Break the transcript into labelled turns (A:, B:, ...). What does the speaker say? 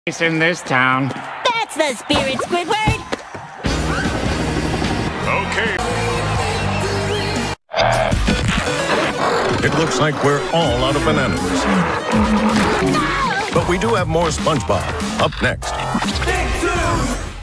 A: In this town.
B: That's the spirit, Squidward!
C: Okay. It looks like we're all out of bananas. But we do have more SpongeBob up next.